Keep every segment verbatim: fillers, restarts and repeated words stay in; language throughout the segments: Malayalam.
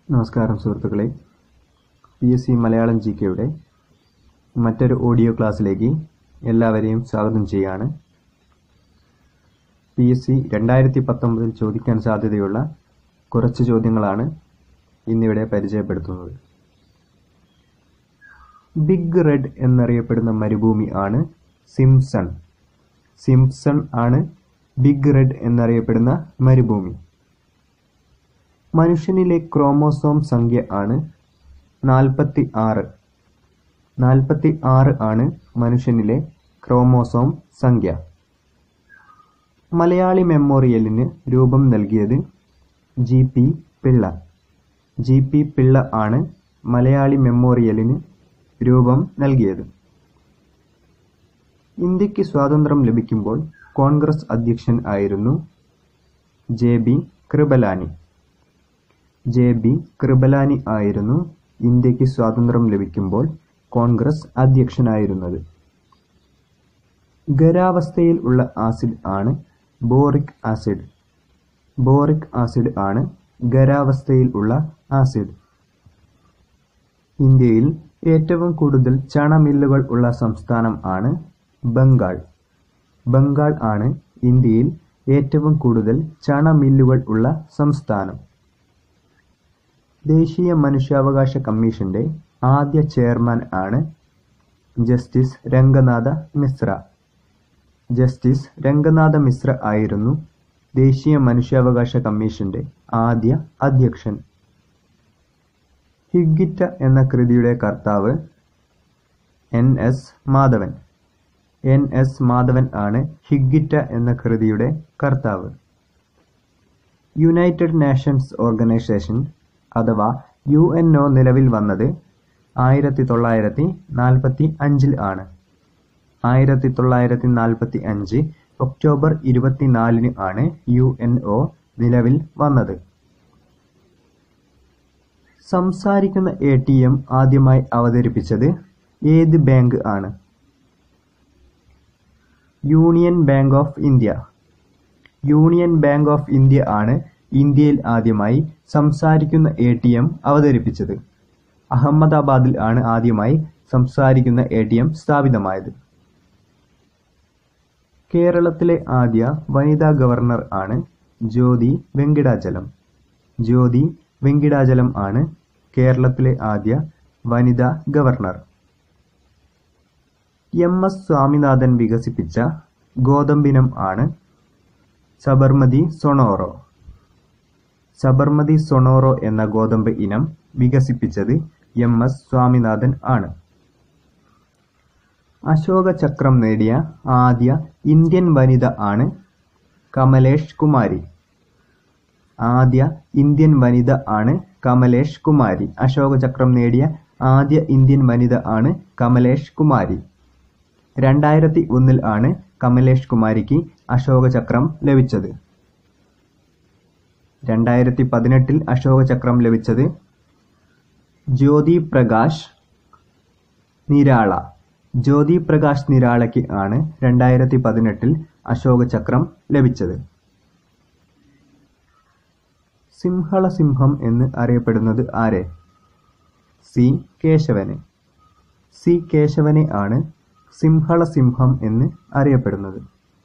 നമസ്കാരം സുഹൃത്തുക്കളെ, P S C Malayalam G കെയുടെ മറ്റൊരു ഓഡിയോ ക്ലാസ്സിലേക്ക് എല്ലാവരെയും സ്വാഗതം ചെയ്യുകയാണ്. പി എസ് സി രണ്ടായിരത്തി പത്തൊമ്പതിൽ ചോദിക്കാൻ സാധ്യതയുള്ള കുറച്ച് ചോദ്യങ്ങളാണ് ഇന്നിവിടെ പരിചയപ്പെടുത്തുന്നത്. ബിഗ് റെഡ് എന്നറിയപ്പെടുന്ന മരുഭൂമി ആണ് സിംപ്സൺ. സിംപ്സൺ ആണ് ബിഗ് റെഡ് എന്നറിയപ്പെടുന്ന മരുഭൂമി. മനുഷ്യനിലെ ക്രോമോസോം സംഖ്യ ആണ് നാൽപ്പത്തി ആറ്. നാൽപ്പത്തി ആറ് ആണ് മനുഷ്യനിലെ ക്രോമോസോം സംഖ്യ. മലയാളി മെമ്മോറിയലിന് രൂപം നൽകിയത് G P Pillai. G P Pillai ആണ് മലയാളി മെമ്മോറിയലിന് രൂപം നൽകിയത്. ഇന്ത്യക്ക് സ്വാതന്ത്ര്യം ലഭിക്കുമ്പോൾ കോൺഗ്രസ് അധ്യക്ഷൻ ആയിരുന്നു J B Kripalani. J B Kripalani ആയിരുന്നു ഇന്ത്യക്ക് സ്വാതന്ത്ര്യം ലഭിക്കുമ്പോൾ കോൺഗ്രസ് അധ്യക്ഷനായിരുന്നത്. ഖരാവസ്ഥയിൽ ഉള്ള ആസിഡ് ആണ് ബോറിക് ആസിഡ്. ബോറിക് ആസിഡ് ആണ് ഖരാവസ്ഥയിൽ ഉള്ള ആസിഡ്. ഇന്ത്യയിൽ ഏറ്റവും കൂടുതൽ ചണ മില്ലുകൾ ഉള്ള സംസ്ഥാനം ആണ് ബംഗാൾ. ബംഗാൾ ആണ് ഇന്ത്യയിൽ ഏറ്റവും കൂടുതൽ ചണ മില്ലുകൾ ഉള്ള സംസ്ഥാനം. ദേശീയ മനുഷ്യാവകാശ കമ്മീഷന്റെ ആദ്യ ചെയർമാൻ ആണ് ജസ്റ്റിസ് രംഗനാഥ മിശ്ര. ജസ്റ്റിസ് രംഗനാഥ മിശ്ര ആയിരുന്നു ദേശീയ മനുഷ്യാവകാശ കമ്മീഷന്റെ ആദ്യ അധ്യക്ഷൻ. ഹിഗ്ഗിറ്റ എന്ന കൃതിയുടെ കർത്താവ് N S Madhavan. N S Madhavan ആണ് ഹിഗ്ഗിറ്റ എന്ന കൃതിയുടെ കർത്താവ്. യുണൈറ്റഡ് നേഷൻസ് ഓർഗനൈസേഷൻ അഥവാ യു എൻ ഒ നിലവിൽ വന്നത് ആയിരത്തി തൊള്ളായിരത്തി നാൽപ്പത്തി അഞ്ചിൽ ആണ്. ആയിരത്തി തൊള്ളായിരത്തി നാൽപ്പത്തി അഞ്ച് ഒക്ടോബർ ഇരുപത്തിനാലിന് ആണ് യു എൻ ഒ നിലവിൽ വന്നത്. സംസാരിക്കുന്ന എ ടി എം ആദ്യമായി അവതരിപ്പിച്ചത് ഏത് ബാങ്ക് ആണ്? Union Bank of India. Union Bank of India ആണ് ഇന്ത്യയിൽ ആദ്യമായി സംസാരിക്കുന്ന എ ടി എം അവതരിപ്പിച്ചത്. അഹമ്മദാബാദിൽ ആണ് ആദ്യമായി സംസാരിക്കുന്ന എ ടി എം സ്ഥാപിതമായത്. കേരളത്തിലെ ആദ്യ വനിതാ ഗവർണർ ആണ് ജ്യോതി വെങ്കിടാചലം. ജ്യോതി വെങ്കിടാചലം ആണ് കേരളത്തിലെ ആദ്യ വനിതാ ഗവർണർ. എം എസ് സ്വാമിനാഥൻ വികസിപ്പിച്ച ഗോതമ്പിനം ആണ് സബർമതി സൊണോറോ. സബർമതി സൊണോറോ എന്ന ഗോതമ്പ് ഇനം വികസിപ്പിച്ചത് എം എസ് സ്വാമിനാഥൻ ആണ്. അശോക ചക്രം നേടിയ ആദ്യ ഇന്ത്യൻ വനിത ആണ് കമലേഷ് കുമാരി. ആദ്യ ഇന്ത്യൻ വനിത ആണ് കമലേഷ് കുമാരി. അശോക ചക്രം നേടിയ ആദ്യ ഇന്ത്യൻ വനിത ആണ് കമലേഷ് കുമാരി. രണ്ടായിരത്തി ഒന്നിൽ ആണ് കമലേഷ് കുമാരിക്ക് അശോക ചക്രം ലഭിച്ചത്. രണ്ടായിരത്തി പതിനെട്ടിൽ അശോക ചക്രം ലഭിച്ചത് ജ്യോതി പ്രകാശ് നിരാള. ജ്യോതി പ്രകാശ് നിരാളയ്ക്ക് ആണ് രണ്ടായിരത്തി പതിനെട്ടിൽ അശോക ചക്രം ലഭിച്ചത്. സിംഹള സിംഹം എന്ന് അറിയപ്പെടുന്നത് ആരെ? സി കേശവനെ. സി കേശവനെ ആണ് സിംഹള സിംഹം എന്ന് അറിയപ്പെടുന്നത്.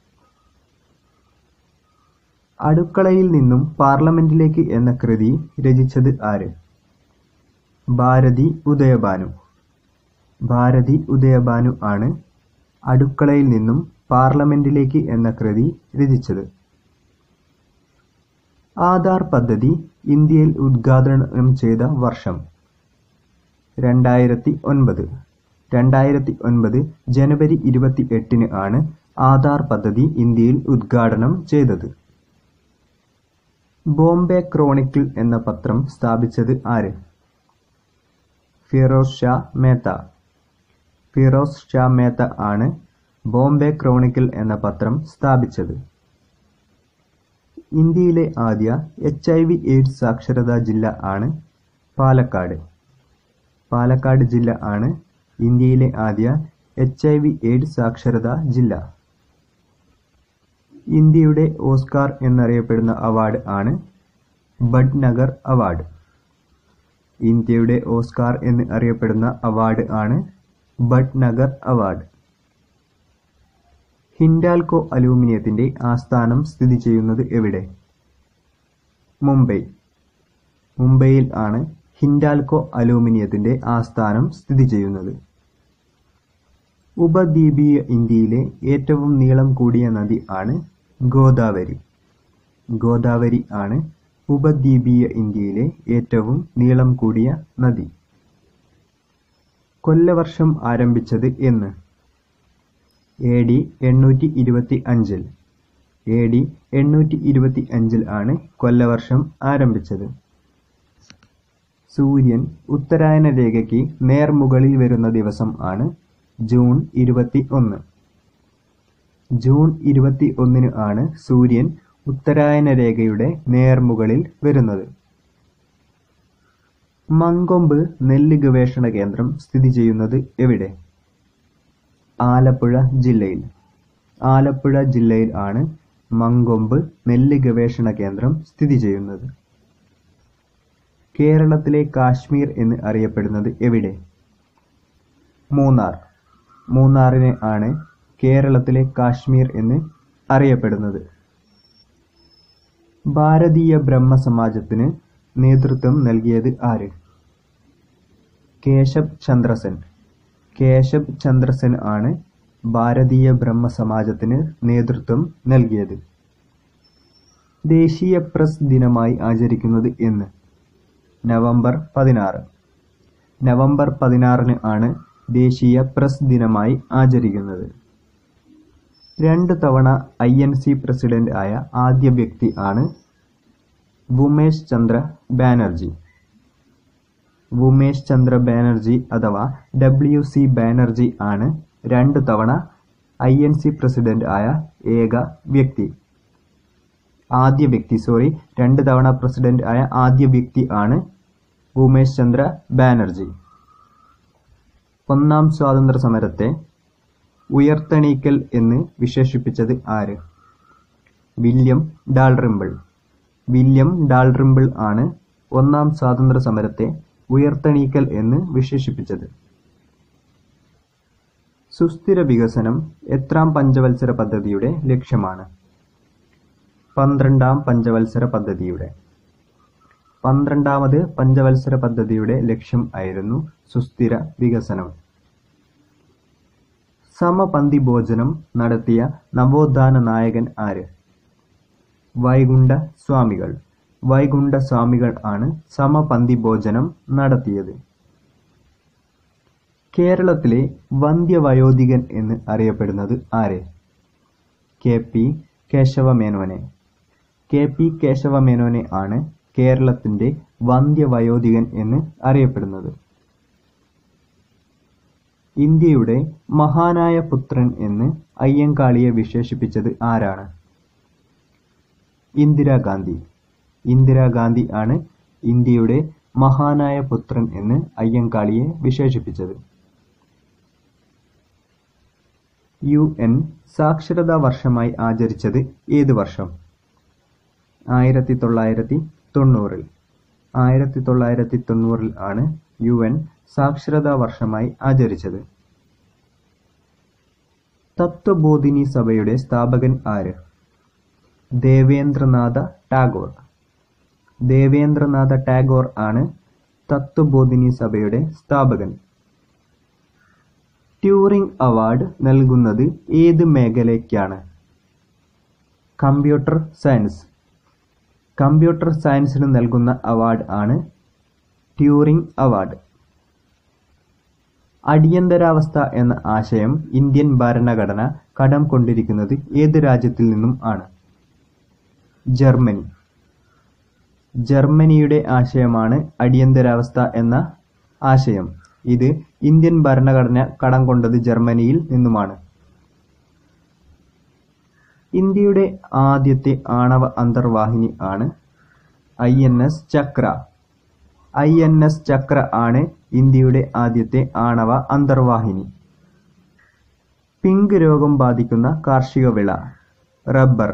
അടുക്കളയിൽ നിന്നും പാർലമെന്റിലേക്ക് എന്ന കൃതി രചിച്ചത് ആര്? ഭാരതി ഉദയഭാനു. ഭാരതി ഉദയഭാനു ആണ് അടുക്കളയിൽ നിന്നും പാർലമെന്റിലേക്ക് എന്ന കൃതി രചിച്ചത്. ആധാർ പദ്ധതി ഇന്ത്യയിൽ ഉദ്ഘാടനം ചെയ്ത വർഷം? രണ്ടായിരത്തി ഒൻപത്. രണ്ടായിരത്തി ഒൻപത് ജനുവരി ഇരുപത്തി എട്ടിന് ആണ് ആധാർ പദ്ധതി ഇന്ത്യയിൽ ഉദ്ഘാടനം ചെയ്തത്. ബോംബെ ക്രോണിക്കിൾ എന്ന പത്രം സ്ഥാപിച്ചത് ആര്? ഫിറോസ് ഷാ മേത്ത. ഫിറോസ് ഷാ മേത്ത ആണ് ബോംബെ ക്രോണിക്കിൾ എന്ന പത്രം സ്ഥാപിച്ചത്. ഇന്ത്യയിലെ ആദ്യ എച്ച് ഐ വി എയ്ഡ്സ് സാക്ഷരതാ ജില്ല ആണ് പാലക്കാട്. പാലക്കാട് ജില്ല ആണ് ഇന്ത്യയിലെ ആദ്യ എച്ച് ഐ വി എയ്ഡ്സ് സാക്ഷരതാ ജില്ല. ഇന്ത്യയുടെ ഓസ്കാർ എന്നറിയപ്പെടുന്ന അവാർഡ് ആണ് ഭട്നഗർ അവാർഡ്. ഇന്ത്യയുടെ ഓസ്കാർ എന്ന് അറിയപ്പെടുന്ന അവാർഡ് ആണ് ഭട്നഗർ അവാർഡ്. ഹിൻഡാൽകോ അലൂമിനിയത്തിന്റെ ആസ്ഥാനം സ്ഥിതി ചെയ്യുന്നത് എവിടെ? മുംബൈ. മുംബൈയിൽ ആണ് ഹിൻഡാൽകോ അലൂമിനിയത്തിന്റെ ആസ്ഥാനം സ്ഥിതി ചെയ്യുന്നത്. ഉപദ്വീപീയ ഇന്ത്യയിലെ ഏറ്റവും നീളം കൂടിയ നദി ആണ് ഗോദാവരി. ഗോദാവരി ആണ് ഉപദ്വീപീയ ഇന്ത്യയിലെ ഏറ്റവും നീളം കൂടിയ നദി. കൊല്ലവർഷം ആരംഭിച്ചത് എന്ന്? എ ഡി എണ്ണൂറ്റി ഇരുപത്തി അഞ്ചിൽ. എ ഡി എണ്ണൂറ്റി ഇരുപത്തി അഞ്ചിൽ ആണ് കൊല്ലവർഷം ആരംഭിച്ചത്. സൂര്യൻ ഉത്തരായന രേഖയ്ക്ക് നേർമുകളിൽ വരുന്ന ദിവസം ആണ് ജൂൺ ഇരുപത്തി ഒന്ന്. ജൂൺ ഇരുപത്തി ഒന്നിന് ആണ് സൂര്യൻ ഉത്തരായന രേഖയുടെ നേർമുകളിൽ വരുന്നത്. മങ്കൊമ്പ് നെല്ല് ഗവേഷണ കേന്ദ്രം സ്ഥിതി ചെയ്യുന്നത് എവിടെ? ആലപ്പുഴ ജില്ലയിൽ. ആലപ്പുഴ ജില്ലയിൽ ആണ് മങ്കൊമ്പ് നെല്ല് ഗവേഷണ കേന്ദ്രം സ്ഥിതി ചെയ്യുന്നത്. കേരളത്തിലെ കാശ്മീർ എന്ന് അറിയപ്പെടുന്നത് എവിടെ? മൂന്നാർ. മൂന്നാറിനെ ആണ് കേരളത്തിലെ കാശ്മീർ എന്ന് അറിയപ്പെടുന്നത്. ഭാരതീയ ബ്രഹ്മ സമാജത്തിന് നേതൃത്വം നൽകിയത് ആര്? കേശബ് ചന്ദ്രസെൻ. കേശബ് ചന്ദ്രസെൻ ആണ് ഭാരതീയ ബ്രഹ്മ സമാജത്തിന് നേതൃത്വം നൽകിയത്. ദേശീയ പ്രസ് ദിനമായി ആചരിക്കുന്നത് എന്ന്? നവംബർ പതിനാറ്. നവംബർ പതിനാറിന് ആണ് ദേശീയ പ്രസ് ദിനമായി ആചരിക്കുന്നത്. രണ്ട് തവണ ഐ എൻ സി പ്രസിഡന്റ് ആയ ആദ്യ വ്യക്തി ആണ് ഉമേഷ് ചന്ദ്ര ബാനർജി. ഉമേഷ് ചന്ദ്ര ബാനർജി അഥവാ ഡബ്ല്യു സി ബാനർജി ആണ് രണ്ട് തവണ ഐ എൻ സി പ്രസിഡന്റ് ആയ ഏക വ്യക്തി. ആദ്യ വ്യക്തി സോറി രണ്ട് തവണ പ്രസിഡന്റ് ആയ ആദ്യ വ്യക്തി ആണ് ഉമേഷ് ചന്ദ്ര ബാനർജി. ഒന്നാം സ്വാതന്ത്ര്യ സമരത്തെ ഉയർത്തെണീക്കൽ എന്ന് വിശേഷിപ്പിച്ചത് ആര്? William Dalrymple. വില്യം ഡാൽറിമ്പിൾ ആണ് ഒന്നാം സ്വാതന്ത്ര്യ സമരത്തെ ഉയർത്തെണീക്കൽ എന്ന് വിശേഷിപ്പിച്ചത്. സുസ്ഥിര വികസനം എത്രാം പഞ്ചവത്സര പദ്ധതിയുടെ ലക്ഷ്യമാണ്? പന്ത്രണ്ടാം പഞ്ചവത്സര പദ്ധതിയുടെ. പന്ത്രണ്ടാമത് പഞ്ചവത്സര പദ്ധതിയുടെ ലക്ഷ്യം ആയിരുന്നു സുസ്ഥിര വികസനം. സമപന്തി ഭോജനം നടത്തിയ നവോത്ഥാന നായകൻ ആര്? വൈകുണ്ഠ സ്വാമികൾ. വൈകുണ്ഠ സ്വാമികൾ ആണ് സമപന്തി ഭോജനം നടത്തിയത്. കേരളത്തിലെ വന്ധ്യവയോധികൻ എന്ന് അറിയപ്പെടുന്നത് ആരെ? കെ പി കേശവമേനോനെ. കെ പി കേശവമേനോനെ ആണ് കേരളത്തിന്റെ വന്ധ്യവയോധികൻ എന്ന് അറിയപ്പെടുന്നത്. ഇന്ത്യയുടെ മഹാനായ പുത്രൻ എന്ന് അയ്യങ്കാളിയെ വിശേഷിപ്പിച്ചത് ആരാണ്? ഇന്ദിരാഗാന്ധി. ഇന്ദിരാഗാന്ധി ആണ് ഇന്ത്യയുടെ മഹാനായ പുത്രൻ എന്ന് അയ്യങ്കാളിയെ വിശേഷിപ്പിച്ചത്. യു എൻ സാക്ഷരതാ വർഷമായി ആചരിച്ചത് ഏത് വർഷം? ആയിരത്തി തൊള്ളായിരത്തി തൊണ്ണൂറിൽ. ആയിരത്തി തൊള്ളായിരത്തി തൊണ്ണൂറിൽ ആണ് യു എൻ സാക്ഷരതാ വർഷമായി ആചരിച്ചത്. തത്വബോധിനി സഭയുടെ സ്ഥാപകൻ ആര്? ദേവേന്ദ്രനാഥ ടാഗോർ. ദേവേന്ദ്രനാഥ ടാഗോർ ആണ് തത്വബോധിനി സഭയുടെ സ്ഥാപകൻ. ട്യൂറിംഗ് അവാർഡ് നൽകുന്നത് ഏത് മേഖലയ്ക്കാണ്? Computer science. കമ്പ്യൂട്ടർ സയൻസിന് നൽകുന്ന അവാർഡ് ആണ് ട്യൂറിംഗ് അവാർഡ്. അടിയന്തരാവസ്ഥ എന്ന ആശയം ഇന്ത്യൻ ഭരണഘടന കടം കൊണ്ടിരിക്കുന്നത് ഏത് രാജ്യത്തിൽ നിന്നും ആണ്? ജർമ്മനി. ജർമ്മനിയുടെ ആശയമാണ് അടിയന്തരാവസ്ഥ എന്ന ആശയം. ഇത് ഇന്ത്യൻ ഭരണഘടന കടം കൊണ്ടത് ജർമ്മനിയിൽ നിന്നുമാണ്. ഇന്ത്യയുടെ ആദ്യത്തെ ആണവ അന്തർവാഹിനി ആണ് I N S Chakra. I N S Chakra ആണ് ഇന്ത്യയുടെ ആദ്യത്തെ ആണവ അന്തർവാഹിനി. പിങ്ക് രോഗം ബാധിക്കുന്ന കാർഷിക വിള? റബ്ബർ.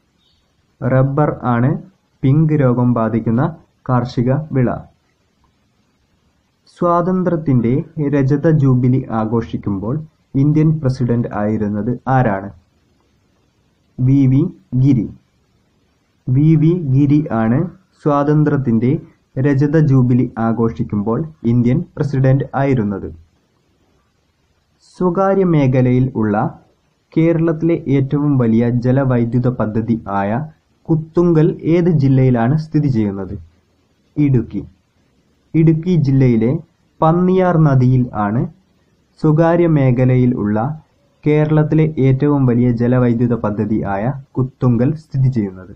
റബ്ബർ ആണ് പിങ്ക് രോഗം ബാധിക്കുന്ന കാർഷിക വിള. സ്വാതന്ത്ര്യത്തിന്റെ രജത ജൂബിലി ആഘോഷിക്കുമ്പോൾ ഇന്ത്യൻ പ്രസിഡന്റ് ആയിരുന്നത് ആരാണ്? V V Giri. V V Giri ആണ് സ്വാതന്ത്ര്യത്തിന്റെ രജത ജൂബിലി ആഘോഷിക്കുമ്പോൾ ഇന്ത്യൻ പ്രസിഡന്റ് ആയിരുന്നത്. സ്വകാര്യ മേഖലയിൽ ഉള്ള കേരളത്തിലെ ഏറ്റവും വലിയ ജലവൈദ്യുത പദ്ധതി ആയ കുത്തുങ്കൽ ഏത് ജില്ലയിലാണ് സ്ഥിതി ചെയ്യുന്നത്? ഇടുക്കി. ഇടുക്കി ജില്ലയിലെ പന്നിയാർ നദിയിൽ ആണ് സ്വകാര്യ മേഖലയിൽ ഉള്ള കേരളത്തിലെ ഏറ്റവും വലിയ ജലവൈദ്യുത പദ്ധതി ആയ കുത്തുങ്കൽ സ്ഥിതി ചെയ്യുന്നത്.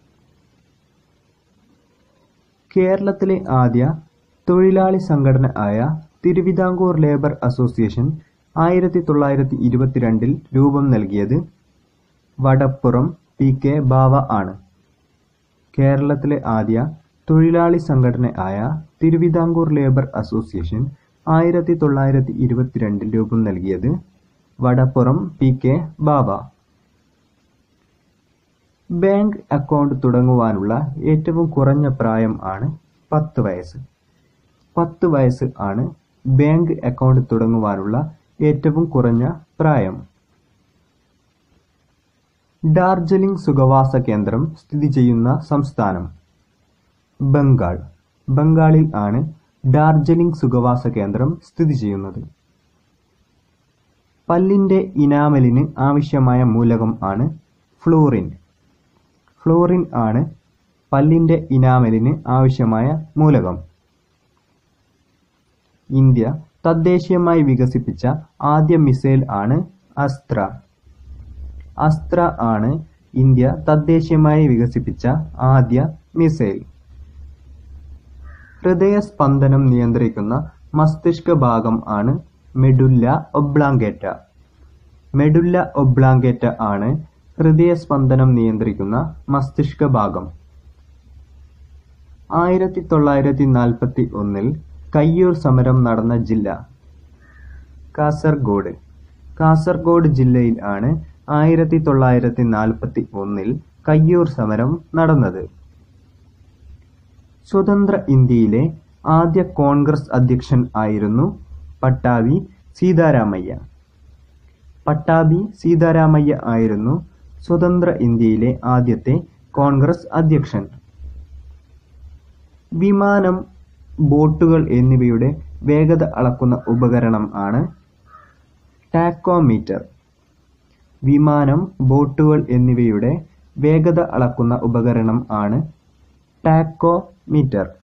കേരളത്തിലെ ആദ്യ തൊഴിലാളി സംഘടന ആയ തിരുവിതാംകൂർ ലേബർ അസോസിയേഷൻ ആയിരത്തി തൊള്ളായിരത്തി ഇരുപത്തിരണ്ടിൽ രൂപം നൽകിയത് വടപ്പുറം പി കെ ബാവ ആണ്. കേരളത്തിലെ ആദ്യ തൊഴിലാളി സംഘടന ആയ തിരുവിതാംകൂർ ലേബർ അസോസിയേഷൻ ആയിരത്തി തൊള്ളായിരത്തി ഇരുപത്തിരണ്ടിൽ രൂപം നൽകിയത് Vadappuram P K Bava. Bank account തുടങ്ങുവാനുള്ള ഏറ്റവും കുറഞ്ഞ പ്രായം ആണ് പത്ത് വയസ്സ്. പത്ത് വയസ്സ് ആണ് ബാങ്ക് അക്കൗണ്ട് തുടങ്ങുവാനുള്ള ഏറ്റവും കുറഞ്ഞ പ്രായം. ഡാർജിലിംഗ് സുഖവാസ കേന്ദ്രം സ്ഥിതി ചെയ്യുന്ന സംസ്ഥാനം? ബംഗാൾ. ബംഗാളിൽ ആണ് ഡാർജിലിംഗ് സുഖവാസ കേന്ദ്രം സ്ഥിതി ചെയ്യുന്നത്. പല്ലിന്റെ ഇനാമലിന് ആവശ്യമായ മൂലകം ആണ് ഫ്ലൂറിൻ. ഫ്ലൂറിൻ ആണ് പല്ലിന്റെ ഇനാമലിന് ആവശ്യമായ മൂലകം. ഇന്ത്യ തദ്ദേശീയമായി വികസിപ്പിച്ച ആദ്യ മിസൈൽ ആണ് അസ്ത്ര. അസ്ത്ര ആണ് ഇന്ത്യ തദ്ദേശീയമായി വികസിപ്പിച്ച ആദ്യ മിസൈൽ. ഹൃദയസ്പന്ദനം നിയന്ത്രിക്കുന്ന മസ്തിഷ്ക ഭാഗം ആണ് മെഡുല്ല ഒബ്ലാങ്കേറ്റ. മെഡുല്ല ഒബ്ലാങ്കേറ്റ ആണ് ഹൃദയസ്പന്ദനം നിയന്ത്രിക്കുന്ന മസ്തിഷ്ക ഭാഗം. ആയിരത്തി തൊള്ളായിരത്തി നാൽപ്പത്തി ഒന്നിൽ കയ്യൂർ സമരം നടന്ന ജില്ല? കാസർഗോഡ്. കാസർഗോഡ് ജില്ലയിൽ ആണ് ആയിരത്തി തൊള്ളായിരത്തി നാൽപ്പത്തി ഒന്നിൽ കയ്യൂർ സമരം നടന്നത്. സ്വതന്ത്ര ഇന്ത്യയിലെ ആദ്യ കോൺഗ്രസ് അധ്യക്ഷൻ ആയിരുന്നു പട്ടാഭി സീതാരാമയ്യ. പട്ടാഭി സീതാരാമയ്യ ആയിരുന്നു സ്വതന്ത്ര ഇന്ത്യയിലെ ആദ്യത്തെ കോൺഗ്രസ് അധ്യക്ഷൻ. വിമാനം, ബോട്ടുകൾ എന്നിവയുടെ വേഗത അളക്കുന്ന ഉപകരണം ആണ് ടാക്കോമീറ്റർ. വിമാനം, ബോട്ടുകൾ എന്നിവയുടെ വേഗത അളക്കുന്ന ഉപകരണം ആണ് ടാക്കോമീറ്റർ.